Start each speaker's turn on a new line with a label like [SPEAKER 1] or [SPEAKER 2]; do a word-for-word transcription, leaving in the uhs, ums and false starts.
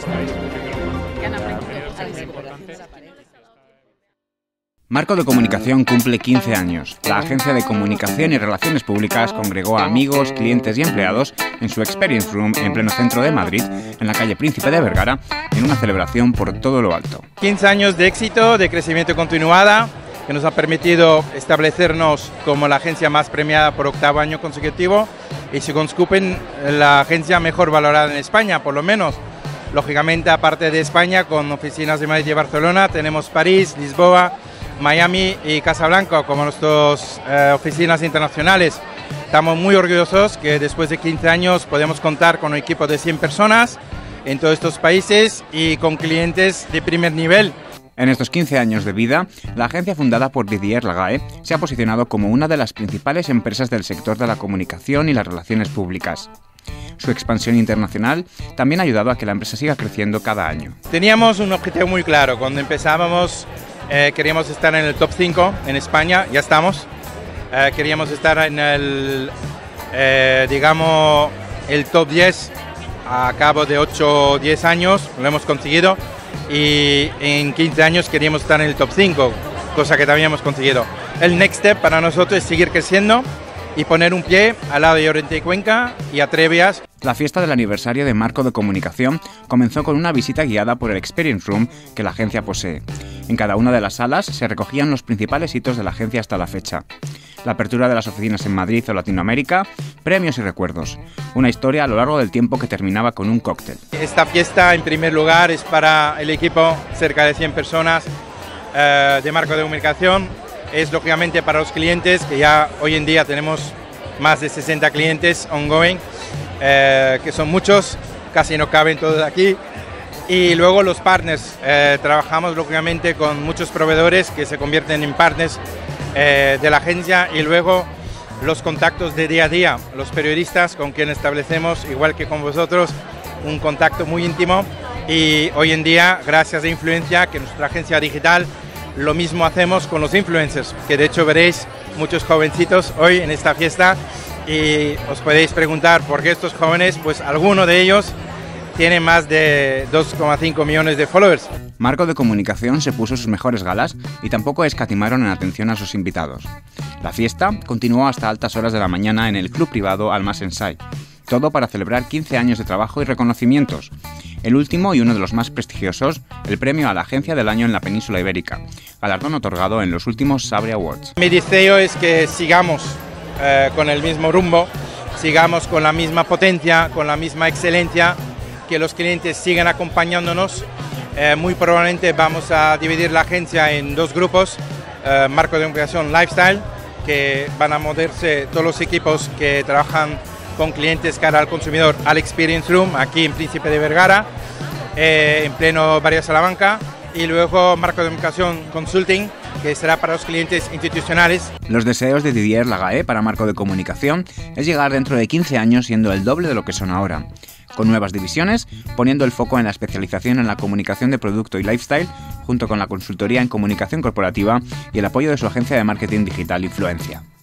[SPEAKER 1] estáis introduciendo los importantes.
[SPEAKER 2] Marco de Comunicación cumple quince años. La agencia de comunicación y relaciones públicas congregó a amigos, clientes y empleados en su Experience Room en pleno centro de Madrid, en la calle Príncipe de Vergara, en una celebración por todo lo alto.
[SPEAKER 3] quince años de éxito, de crecimiento continuada, que nos ha permitido establecernos como la agencia más premiada por octavo año consecutivo y, según Scupen, la agencia mejor valorada en España, por lo menos. Lógicamente, aparte de España, con oficinas de Madrid y Barcelona, tenemos París, Lisboa, Miami y Casablanca como nuestras eh, oficinas internacionales. Estamos muy orgullosos que después de quince años podemos contar con un equipo de cien personas en todos estos países y con clientes de primer nivel.
[SPEAKER 2] En estos quince años de vida, la agencia fundada por Didier Lagae se ha posicionado como una de las principales empresas del sector de la comunicación y las relaciones públicas. Su expansión internacional también ha ayudado a que la empresa siga creciendo cada año.
[SPEAKER 3] Teníamos un objetivo muy claro. Cuando empezábamos eh, queríamos estar en el top cinco en España, ya estamos. Eh, queríamos estar en el, eh, digamos, el top diez a cabo de ocho o diez años, lo hemos conseguido. Y en quince años queríamos estar en el top cinco, cosa que también hemos conseguido. El next step para nosotros es seguir creciendo y poner un pie al lado de Llorente y Cuenca y Atrevias.
[SPEAKER 2] La fiesta del aniversario de Marco de Comunicación comenzó con una visita guiada por el Experience Room que la agencia posee. En cada una de las salas se recogían los principales hitos de la agencia hasta la fecha. La apertura de las oficinas en Madrid o Latinoamérica, premios y recuerdos. Una historia a lo largo del tiempo que terminaba con un cóctel.
[SPEAKER 3] Esta fiesta, en primer lugar, es para el equipo, cerca de cien personas eh, de Marco de Comunicación. Es lógicamente para los clientes, que ya hoy en día tenemos más de sesenta clientes ongoing, eh, que son muchos, casi no caben todos aquí. Y luego los partners, eh, trabajamos lógicamente con muchos proveedores que se convierten en partners eh, de la agencia, y luego los contactos de día a día, los periodistas con quienes establecemos, igual que con vosotros, un contacto muy íntimo. Y hoy en día, gracias a Influencia, que nuestra agencia digital, lo mismo hacemos con los influencers, que de hecho veréis muchos jovencitos hoy en esta fiesta, y os podéis preguntar por qué estos jóvenes, pues alguno de ellos tiene más de dos coma cinco millones de followers.
[SPEAKER 2] Marco de Comunicación se puso sus mejores galas y tampoco escatimaron en atención a sus invitados. La fiesta continuó hasta altas horas de la mañana en el club privado Alma Sensai. Todo para celebrar quince años de trabajo y reconocimientos. El último y uno de los más prestigiosos, el premio a la Agencia del Año en la Península Ibérica, galardón otorgado en los últimos Sabre Awards.
[SPEAKER 3] Mi deseo es que sigamos eh, con el mismo rumbo, sigamos con la misma potencia, con la misma excelencia, que los clientes sigan acompañándonos. Eh, muy probablemente vamos a dividir la agencia en dos grupos, eh, Marco de Comunicación Lifestyle, que van a moverse todos los equipos que trabajan con clientes cara al consumidor al Experience Room, aquí en Príncipe de Vergara, eh, en pleno Barrio Salamanca, y luego Marco de Comunicación Consulting, que será para los clientes institucionales.
[SPEAKER 2] Los deseos de Didier Lagae para Marco de Comunicación es llegar dentro de quince años siendo el doble de lo que son ahora, con nuevas divisiones, poniendo el foco en la especialización en la comunicación de producto y lifestyle, junto con la consultoría en comunicación corporativa y el apoyo de su agencia de marketing digital Influencia.